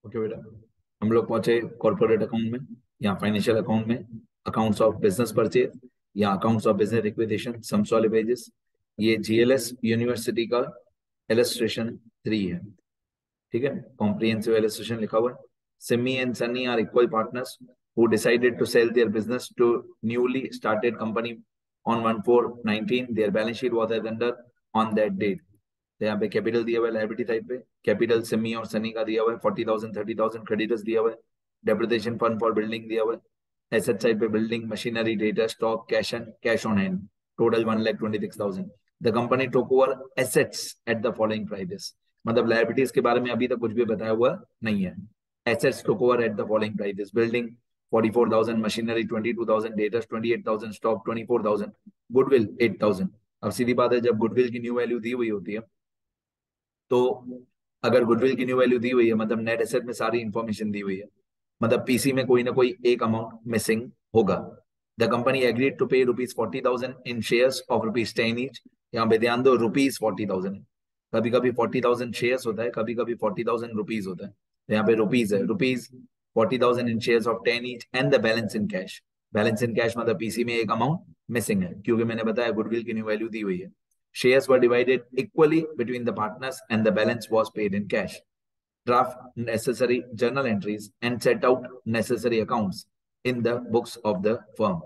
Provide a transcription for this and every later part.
Okay बेटा, हम लोग पहुंचे कॉर्पोरेट अकाउंट में या फाइनेंशियल अकाउंट में, अकाउंट्स ऑफ बिजनेस परचेज या accounts of business requisition, sums वाले पेजेस। ये जीएलएस यूनिवर्सिटी का इलस्ट्रेशन 3 है, ठीक है, कॉम्प्रिहेंसिव इलस्ट्रेशन लिखा हुआ है। Simmi and Sunny are equal partners who decided to sell their business to newly started company on 1/4/19। Their balance sheet was as under on that date. तो यहाँ पे कैपिटल दिया हुआ है लायबिलिटी साइड पे, कैपिटल सिमी और सनी का दिया हुआ है 40,000 30,000, क्रेडिटर्स दिया हुआ है, डेप्रिसिएशन फंड फॉर बिल्डिंग दिया हुआ है, एसेट साइड पे बिल्डिंग मशीनरी डेटा stock cash and cash on hand, total 1,26,000। The company took over assets at the following prices. मतलब लायबिलिटीज के बारे में अभी तक कुछ भी बताया हुआ नहीं है। Assets took over at the following prices: building 44,000, machinery 22,000, डेटा 28,000, स्टॉक 24,000, गुडविल 8,000। अब सीधी बात है, जब गुडविल की न्यू वैल्यू दी हुई होती है तो अगर गुडविल की न्यू वैल्यू दी हुई है मतलब नेट एसेट में सारी इंफॉर्मेशन दी हुई है, मतलब पीसी में कोई ना कोई एक अमाउंट मिसिंग होगा। The company agreed to pay ₹40,000 in shares of ₹10 each. यहाँ पे ध्यान दो, ₹40,000 है। कभी कभी 40,000 शेयर्स होता है, कभी कभी 40,000 रुपीज होता है, तो यहाँ पे रुपीज है। ₹40,000 in shares of 10 each and the balance in cash. Balance in cash मतलब पीसी में एक अमाउंट मिसिंग है, क्योंकि मैंने बताया गुडविल की न्यू वैल्यू दी हुई है। Shares were divided equally between the partners and the balance was paid in cash. Draft necessary journal entries and set out necessary accounts in the books of the firm.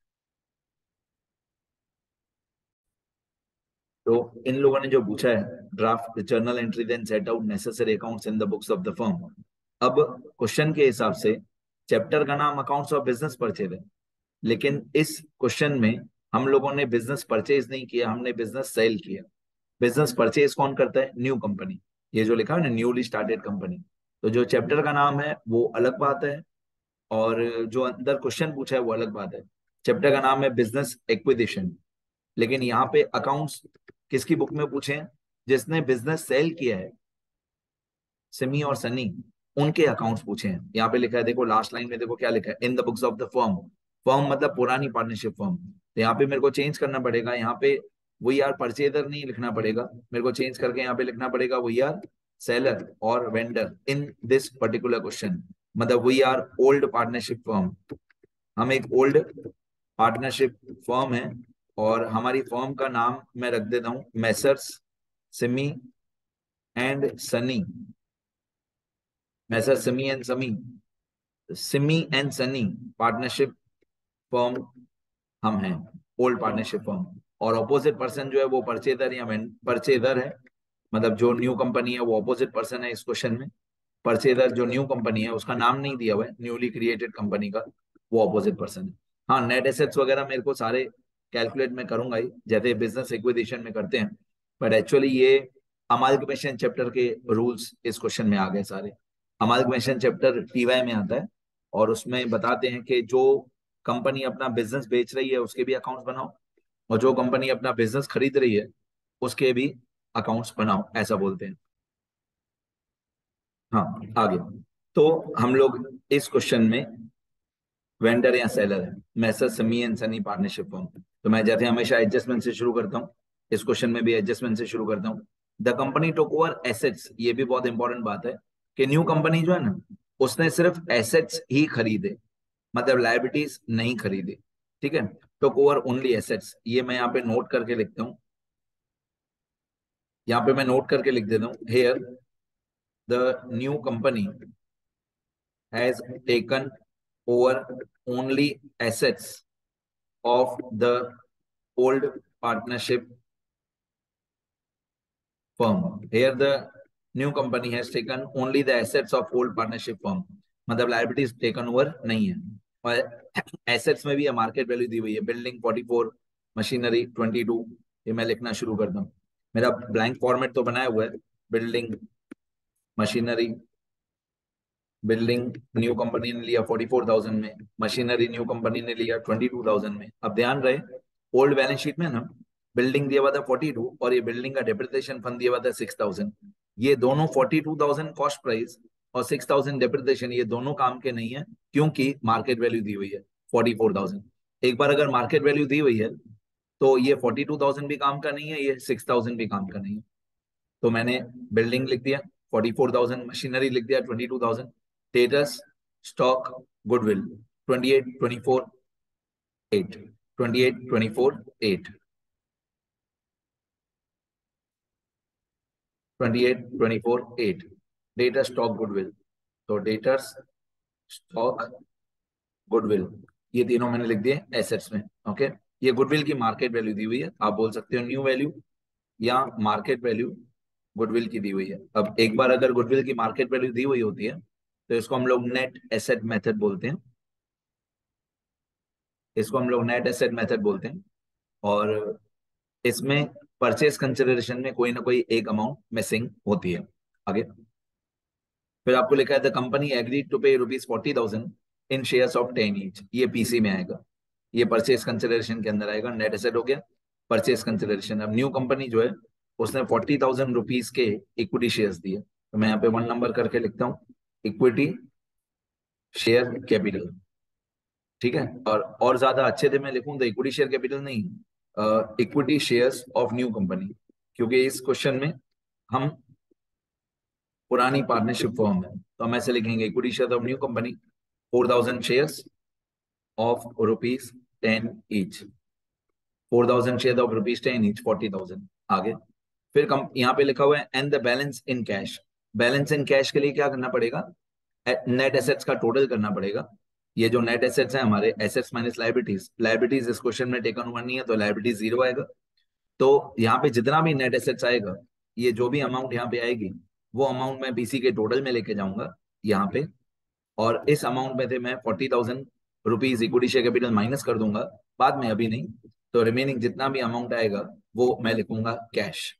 तो इन लोगों ने जो पूछा है, draft journal entry then set out necessary accounts in the books of the firm. अब question के हिसाब से चैप्टर का नाम अकाउंट्स ऑफ बिजनेस परचेज है, लेकिन इस क्वेश्चन में हम लोगों ने बिजनेस परचेज नहीं किया, हमने बिजनेस सेल किया। बिजनेस परचेज कौन करता है? New company. ये जो लिखा है ना, न्यूली स्टार्टेड कंपनी। तो जो चैप्टर का नाम है वो अलग बात है, और जो अंदर क्वेश्चन पूछा है वो अलग बात है। चैप्टर का नाम है बिजनेस एक्विजिशन, लेकिन यहाँ पे अकाउंट्स किसकी बुक में पूछे हैं? जिसने बिजनेस सेल किया है, सिमी और सनी, उनके अकाउंट्स पूछे हैं। यहाँ पे लिखा है, देखो लास्ट लाइन में देखो क्या लिखा है, in the books of the firm. Firm मतलब पुरानी पार्टनरशिप फर्म। तो यहाँ पे मेरे को चेंज करना पड़ेगा, यहाँ पे वी आर परचेजर नहीं लिखना पड़ेगा, मेरे को चेंज करके यहाँ पे लिखना पड़ेगा वी आर सेलर और vendor in this particular question. मतलब we are old partnership firm, हम एक ओल्ड पार्टनरशिप फर्म है, और हमारी फर्म का नाम मैं रख देता हूँ messrs Simi and Sunny. Messrs Simi and Sunny partnership firm हम हैं, ओल्ड पार्टनरशिप फर्म। और ऑपोजिट पर्सन जो है वो परचेजर या परचेजर है, मतलब जो न्यू कंपनी है वो ऑपोजिट पर्सन है इस क्वेश्चन में। परचेजर जो न्यू कंपनी है उसका नाम नहीं दिया हुआ है, न्यूली क्रिएटेड कंपनी का, वो ऑपोजिट पर्सन है। हाँ, नेट एसेट्स वगैरह मेरे को सारे कैलकुलेट में करूंगा ही, जैसे बिजनेस एक्विजिशन में करते हैं, बट एक्चुअली ये अमाल्गमेशन चैप्टर के रूल्स इस क्वेश्चन में आ गए सारे। अमाल्गमेशन चैप्टर टीवाई में आता है, और उसमें बताते हैं कि जो कंपनी अपना बिजनेस बेच रही है उसके भी अकाउंट्स बनाओ, और जो कंपनी अपना बिजनेस खरीद रही है उसके भी अकाउंट्स बनाओ, ऐसा बोलते हैं। हाँ, आगे। तो हम लोग इस क्वेश्चन में वेंडर या सेलर है, मैसर समी एंड सनी पार्टनरशिप फर्म। तो मैं जैसे हमेशा एडजस्टमेंट से शुरू करता हूँ, इस क्वेश्चन में भी एडजस्टमेंट से शुरू करता हूँ। The company took over assets, ये भी बहुत इंपॉर्टेंट बात है कि न्यू कंपनी जो है ना, उसने सिर्फ एसेट्स ही खरीदे, मतलब लायबिलिटीज नहीं खरीदी, ठीक है। टुक ओवर ओनली एसेट्स, ये मैं यहाँ पे नोट करके लिखता हूँ, यहाँ पे मैं नोट करके लिख देता हूँ, here the new company has taken over only assets of the old partnership firm. Here the new company has taken only the assets of old partnership firm. मतलब liabilities taken over नहीं है, और assets में भी market value दी हुई है। Building 44, machinery 22। ये मैं लिखना शुरू करता हूँ, मेरा ब्लैंक फॉर्मेट तो बनाया हुआ है। Building, machinery, building new company ने लिया 44,000 में, मशीनरी न्यू कंपनी ने लिया 22,000 में। अब ध्यान रहे, ओल्ड बैलेंस शीट में ना बिल्डिंग दिया हुआ था 42, और ये बिल्डिंग का डेप्रिसिएशन फंड दिया हुआ था 6,000। ये दोनों 42,000 कॉस्ट प्राइस और 6,000 डेप्रिसिएशन, ये दोनों काम के नहीं है, क्योंकि मार्केट वैल्यू दी हुई है 44,000। एक बार अगर मार्केट वैल्यू दी हुई है तो ये 42,000 भी काम का नहीं है, ये 6,000 भी काम का नहीं है। तो मैंने बिल्डिंग लिख दिया, 44,000, मशीनरी लिख दिया 22,000, status stock goodwill 28, 24, 8, 28, 24, 8, 28, 24, 8, data stock goodwill. तो डेटा स्टॉक गुडविल ये तीनों मैंने लिख दिए एसेट्स में। ओके, ये गुडविल की मार्केट वैल्यू दी हुई है, आप बोल सकते हो न्यू वैल्यू या मार्केट वैल्यू गुडविल की दी हुई है। अब एक बार अगर गुडविल की मार्केट वैल्यू दी हुई होती है तो इसको हम लोग नेट एसेट मेथड बोलते हैं, इसको हम लोग नेट एसेट मेथड बोलते हैं। और इसमें परचेज कंसिडरेशन में कोई ना कोई एक अमाउंट मिसिंग होती है। आगे फिर आपको लिखा है the company agreed to pay ₹40,000 in shares of 10 each, ये पीसी में आएगा, ये परचेज कंसिडरेशन के अंदर आएगा। नेट एसेट हो गया, परचेज कंसिडरेशन। अब न्यू कंपनी जो है उसने ₹40,000 के इक्विटी शेयर्स दिए, तो मैं यहाँ पे 1 नंबर करके लिखता हूँ, इक्विटी शेयर कैपिटल। ठीक है, और ज्यादा अच्छे से मैं लिखूं तो इक्विटी शेयर कैपिटल नहीं, equity shares of new company, क्योंकि इस क्वेश्चन में हम पुरानी पार्टनरशिप फॉर्म है तो हम ऐसे लिखेंगे equity share of new company 4,000 shares of ₹10 each, 4,000 share of ₹10 each, 40,000। आगे फिर कम यहाँ पे लिखा हुआ है and the balance in cash. Balance in cash के लिए क्या करना पड़ेगा, नेट एसेट्स का टोटल करना पड़ेगा। ये जो नेट एसेट्स है हमारे, एसेट्स माइनस लायबिलिटीज, लायबिलिटीज इस क्वेश्चन में टेकन ओवर नहीं है तो लायबिलिटीज 0 आएगा। तो यहाँ पे जितना भी नेट एसेट्स आएगा, ये जो भी अमाउंट यहाँ पे आएगी वो अमाउंट मैं बीसी के टोटल में लेके जाऊंगा यहाँ पे, और इस अमाउंट में से मैं ₹40,000 इक्विटी शेयर कैपिटल माइनस कर दूंगा बाद में, अभी नहीं। तो रिमेनिंग जितना भी अमाउंट आएगा वो मैं लिखूंगा कैश।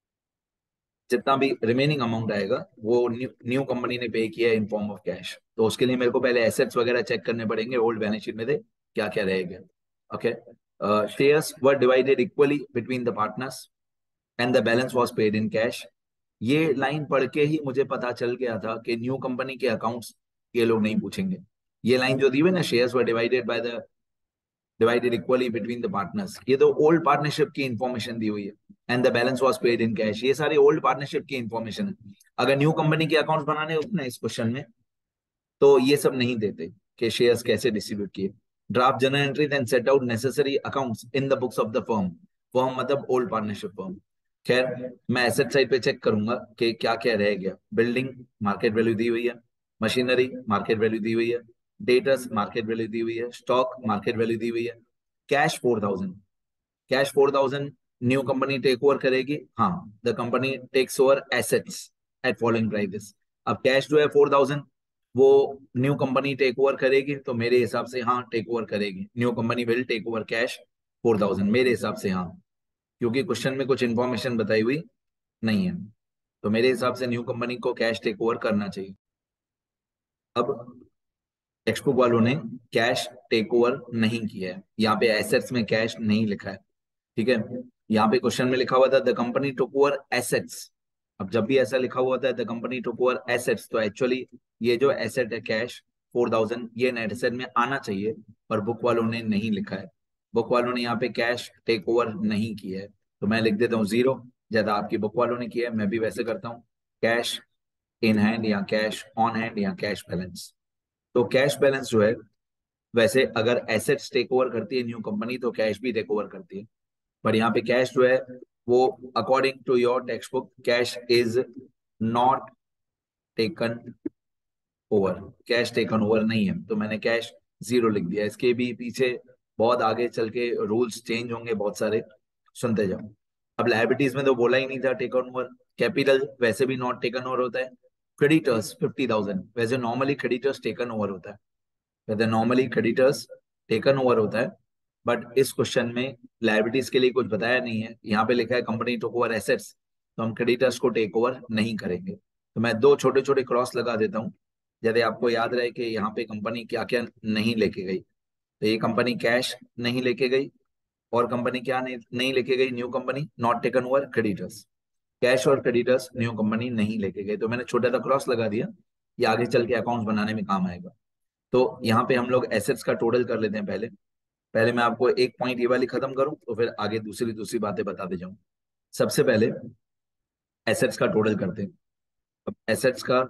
जितना भी रिमेनिंग अमाउंट आएगा वो न्यू कंपनी ने पे किया इन फॉर्म ऑफ कैश। तो उसके लिए मेरे को पहले एसेट्स वगैरह चेक करने पड़ेंगे, ओल्ड बैलेंस शीट में से क्या क्या रहेगा। Okay, shares were divided equally between the partners and the balance was paid in cash. ये लाइन पढ़ के ही मुझे पता चल गया था कि न्यू कंपनी के अकाउंट्स ये लोग नहीं पूछेंगे। ये लाइन जो दी हुई ना, shares were divided equally between the partners, ये तो ओल्ड पार्टनरशिप की इंफॉर्मेशन दी हुई है। And the balance was paid in cash, ये सारी ओल्ड पार्टनरशिप की इंफॉर्मेशन है। अगर न्यू कंपनी के अकाउंट्स बनाने होते ना इस क्वेश्चन में, तो ये सब नहीं देते कि शेयर्स कैसे डिस्ट्रीब्यूट किए। Draft general entry then set out necessary accounts in the books of the firm, firm मतलब ओल्ड पार्टनरशिप फर्म। खैर मैं एसेट साइड पे चेक करूंगा कि क्या क्या रह गया। बिल्डिंग मार्केट वैल्यू दी हुई है, मशीनरी मार्केट वैल्यू दी हुई है, डेटर्स मार्केट वैल्यू दी हुई है, स्टॉक मार्केट वैल्यू दी हुई है, cash 4,000, cash 4,000 new company take over करेगी। हाँ, the company takes over assets at following prices. अब कैश जो है 4,000 वो न्यू कंपनी टेक ओवर करेगी, तो मेरे हिसाब से हाँ टेक ओवर करेगी, new company will take over cash 4,000, मेरे हिसाब से हाँ, क्योंकि क्वेश्चन में कुछ इंफॉर्मेशन बताई हुई नहीं है। तो मेरे हिसाब से न्यू कंपनी को कैश टेक ओवर करना चाहिए। अब टेक्स्ट बुक वालों ने कैश टेक ओवर नहीं किया है, यहाँ पे एसेट्स में कैश नहीं लिखा है। ठीक है, यहाँ पे क्वेश्चन में लिखा हुआ था the company took over assets. अब जब भी ऐसा लिखा हुआ था the company took over assets, तो एक्चुअली ये जो एसेट है कैश 4,000 ये नेट एसेट में आना चाहिए, पर बुक वालों ने नहीं लिखा है। बुक वालों ने यहाँ पे कैश टेक ओवर नहीं किया है, तो मैं लिख देता हूँ 0, ज्यादा आपकी बुक वालों ने किया है, मैं भी वैसे करता हूँ, कैश इन हैंड या कैश ऑन हैंड या कैश बैलेंस। तो कैश बैलेंस जो है, वैसे अगर एसेट्स टेक ओवर करती है न्यू कंपनी तो कैश भी टेक ओवर करती है, पर यहाँ पे कैश जो है वो according to your textbook cash is not taken over, cash taken over नहीं है, तो मैंने कैश 0 लिख दिया। इसके भी पीछे बहुत आगे चल के रूल्स चेंज होंगे बहुत सारे, सुनते जाओ। अब लायबिलिटीज में तो बोला ही नहीं था टेकन ओवर, कैपिटल वैसे भी नॉट टेकन ओवर होता है, क्रेडिटर्स 50,000 वैसे नॉर्मली क्रेडिटर्स टेकन ओवर होता है, वैसे नॉर्मली क्रेडिटर्स टेकन ओवर होता है, बट इस क्वेश्चन में लायबिलिटीज के लिए कुछ बताया नहीं है। यहाँ पे लिखा है कंपनी टुक ओवर एसेट्स, तो हम क्रेडिटर्स को टेक ओवर नहीं करेंगे। तो मैं दो छोटे छोटे क्रॉस लगा देता हूँ, यदि आपको याद रहे कि यहाँ पे कंपनी क्या क्या नहीं लेके गई। तो ये कंपनी कैश नहीं लेके गई, और कंपनी क्या नहीं लेके गई, new company not taken over creditors, cash और क्रेडिटर्स न्यू कंपनी नहीं लेके गए, तो मैंने छोटा सा क्रॉस लगा दिया, ये आगे चल के अकाउंट्स बनाने में काम आएगा। तो यहाँ पे हम लोग एसेट्स का टोटल कर लेते हैं। पहले पहले मैं आपको एक पॉइंट ये वाली खत्म करूं तो फिर आगे दूसरी दूसरी बातें बताते जाऊं। सबसे पहले एसेट्स का टोटल करते हैं। अब एसेट्स का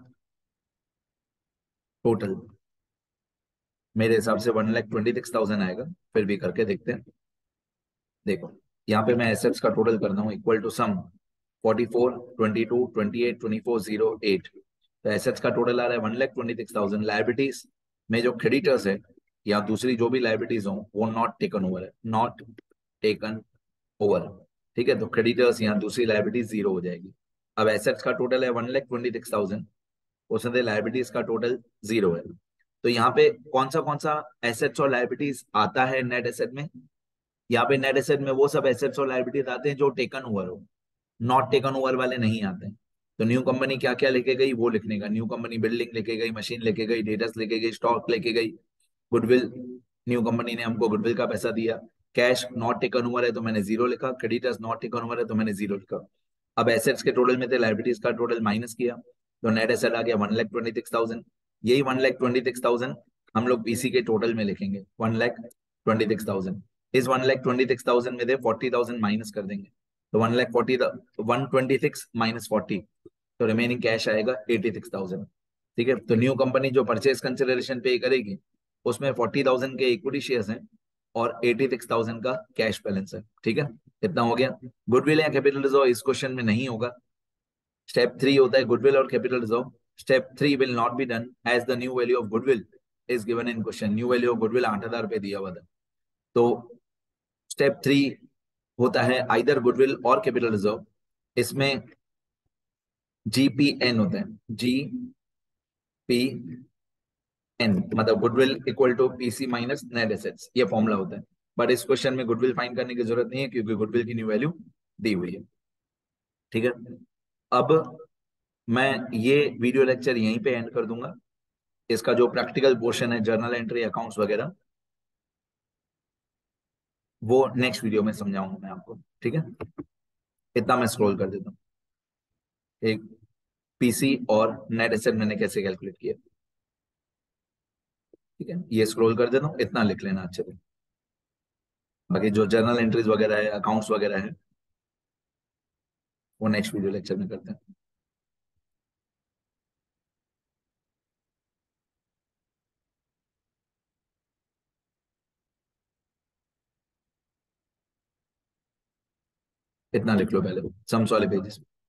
टोटल मेरे हिसाब से 1,26,000 आएगा, फिर भी करके देखते हैं। देखो, यहाँ पे मैं एसेट्स का टोटल करता हूँ इक्वल टू सम 44, 22, 28, 24, 08। तो एसेट्स का टोटल आ रहा है 1,26,000। लाइबिलिटीज में जो क्रेडिटर्स है या दूसरी जो भी लाइबिलिटीज हो वो नॉट टेकन ओवर है, नॉट टेकन ओवर। ठीक है, तो क्रेडिटर्स यहाँ दूसरी लाइबिलिटीज जीरो हो जाएगी। अब एसेट्स का टोटल है 1,26,000, उसमें लाइबिलिटीज का टोटल जीरो है। तो यहाँ पे कौन सा एसेट्स और लाइबिलिटीज आता है नेट एसेट में? यहाँ पे नेट एसेट में वो सब एसेट्स और लाइबिलिटीज आते हैं जो टेकन ओवर हो, नॉट टेकन ओवर वाले नहीं आते हैं। तो न्यू कंपनी क्या क्या लेके गई वो लिखने का, न्यू कंपनी बिल्डिंग लेके गई, मशीन लेके गई, डेटास लेके गई, स्टॉक लेके गई, गुडविल, न्यू कंपनी ने हमको गुडविल का पैसा दिया। कैश नॉट टेकन ओवर है तो मैंने जीरो लिखा, क्रेडिटर्स नॉट टेकन ओवर है तो मैंने जीरो लिखा। अब एसेट्स के टोटल में थे, लाइबिलिटीज का टोटल माइनस किया, तो नेट एसेट आ गया 1,26,000। यही 1,26,000 हम लोग पीसी के टोटल में लिखेंगे, 1,26,000। इस 1,26,000 में से 40,000 माइनस कर देंगे, तो 1,40,000, 126 माइनस 40, तो रिमेनिंग कैश आएगा 86,000। ठीक है, तो न्यू कंपनी जो परचेज कंसिडरेशन पे करेगी उसमें 40,000 के इक्विटी शेयर्स हैं और 86,000 का कैश बैलेंस है। ठीक है, इतना हो गया। गुडविल या कैपिटल रिजर्व इस क्वेश्चन में नहीं होगा। स्टेप 3 होता है गुडविल और capital reserve. Step 3 will not be done as the new value of goodwill is given in question. New value of goodwill 8,000 पे दिया हुआ था। तो स्टेप 3 होता है आइदर गुडविल और कैपिटल रिजर्व। इसमें जीपीएन होता है, जीपीएन मतलब goodwill equal to PC minus net assets, ये फॉर्मूला होता है। बट इस क्वेश्चन में गुडविल फाइंड करने की जरूरत नहीं है क्योंकि गुडविल की न्यू वैल्यू दी हुई है। ठीक है, अब मैं ये वीडियो लेक्चर यहीं पे एंड कर दूंगा। इसका जो प्रैक्टिकल पोर्शन है, जर्नल एंट्री, अकाउंट्स वगैरह, वो नेक्स्ट वीडियो में समझाऊंगा मैं आपको। ठीक है, इतना मैं स्क्रॉल कर देता हूँ। एक पीसी और नेट एसेट मैंने कैसे कैलकुलेट किया। ठीक है, ये स्क्रॉल कर देता हूँ, इतना लिख लेना अच्छे से। बाकी जो जर्नल एंट्रीज वगैरह है, अकाउंट्स वगैरह है, वो नेक्स्ट वीडियो लेक्चर में करते हैं। इतना लिख लो पहले सम्स वाले पेजेस।